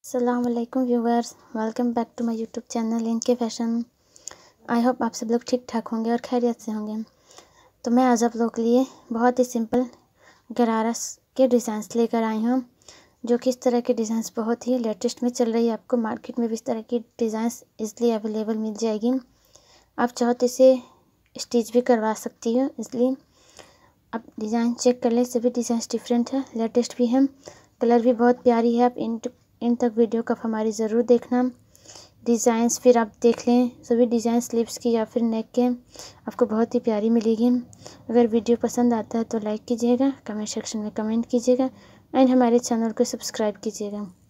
अस्सलाम वालेकुम viewers, welcome back to my YouTube channel इनके फैशन। आई होप आप सब लोग ठीक ठाक होंगे और खैरियत से होंगे। तो मैं आज आप लोगों के लिए बहुत ही सिंपल गरारा के डिज़ाइंस लेकर आई हूँ, जो कि इस तरह के डिज़ाइंस बहुत ही लेटेस्ट में चल रही है। आपको मार्केट में भी इस तरह की डिज़ाइंस इसलिए अवेलेबल मिल जाएगी। आप चाहो तो इसे स्टिच भी करवा सकती हो, इसलिए आप डिज़ाइन चेक कर लें। सभी डिज़ाइंस डिफरेंट है, लेटेस्ट भी है, कलर भी बहुत प्यारी है। आप इन तक वीडियो का हमारी ज़रूर देखना। डिज़ाइंस फिर आप देख लें, सभी डिज़ाइन स्लीव्स की या फिर नेक के आपको बहुत ही प्यारी मिलेगी। अगर वीडियो पसंद आता है तो लाइक कीजिएगा, कमेंट सेक्शन में कमेंट कीजिएगा एंड हमारे चैनल को सब्सक्राइब कीजिएगा।